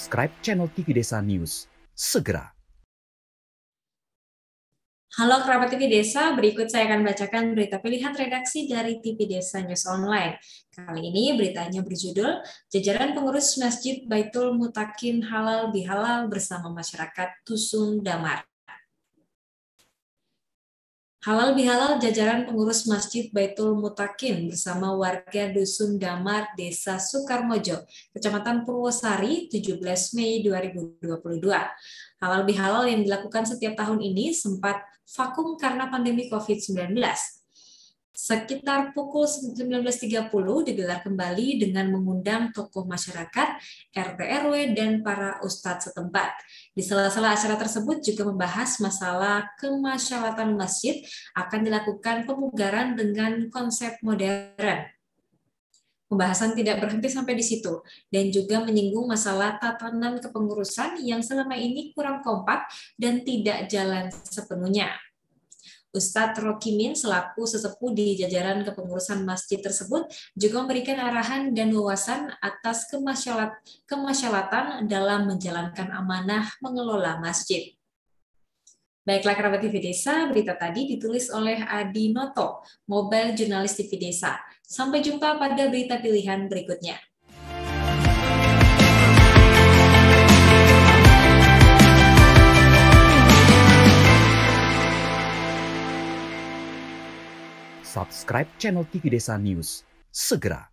subscribe channel TV Desa News segera. Halo kerabat TV Desa, berikut saya akan bacakan berita pilihan redaksi dari TV Desa News Online. Kali ini beritanya berjudul, Jajaran Pengurus Masjid Baitul Mutakin Halal Bihalal bersama masyarakat Dusun Damar. Halal Bihalal jajaran pengurus Masjid Baitul Mutakin bersama warga Dusun Damar, Desa Sukarmojo, Kecamatan Purwosari, 17 Mei 2022. Halal Bihalal yang dilakukan setiap tahun ini sempat vakum karena pandemi COVID-19. Sekitar pukul 19.30 digelar kembali dengan mengundang tokoh masyarakat, RT RW, dan para ustadz setempat. Di sela-sela acara tersebut juga membahas masalah kemaslahatan masjid akan dilakukan pemugaran dengan konsep modern. Pembahasan tidak berhenti sampai di situ, dan juga menyinggung masalah tatanan kepengurusan yang selama ini kurang kompak dan tidak jalan sepenuhnya. Ustadz Rokimin selaku sesepuh di jajaran kepengurusan masjid tersebut juga memberikan arahan dan wawasan atas kemaslahatan dalam menjalankan amanah mengelola masjid. Baiklah kerabat TV Desa, berita tadi ditulis oleh Adi Noto, Mobile Jurnalis TV Desa. Sampai jumpa pada berita pilihan berikutnya. Subscribe channel TV Desa News segera.